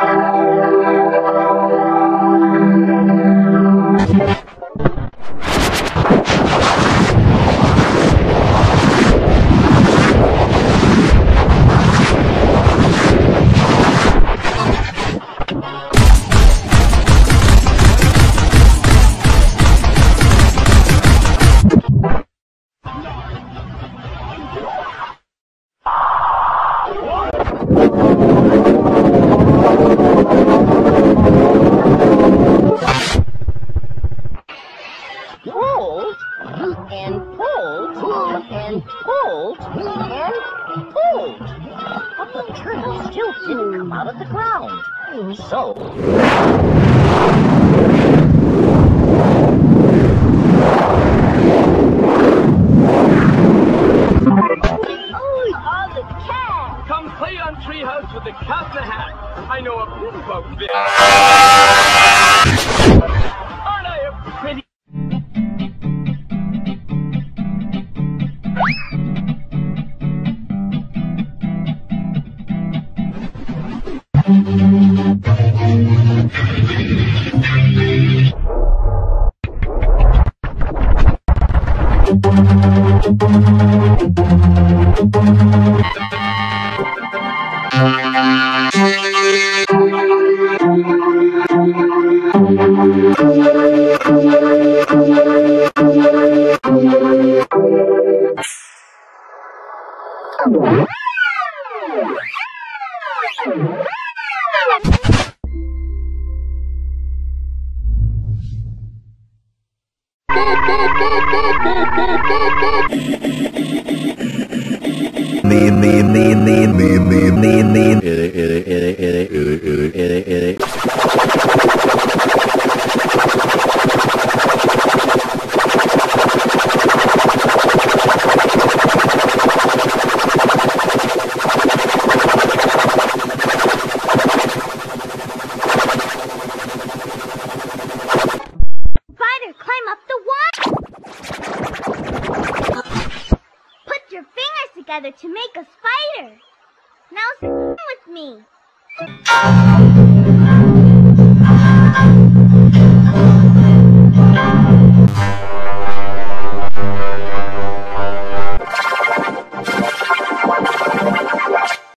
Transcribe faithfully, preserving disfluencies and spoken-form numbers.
Pulled and pulled and pulled and pulled. But the turtle still didn't come out of the ground. So... Oh, the cat! Come play on Treehouse with the Cat in the Hat. I know a bit about this. Aren't I a pretty... Me me me me me me me me it it it it it it it Spider, climb up the wall! Put your fingers together to make a spider! Now sing with me!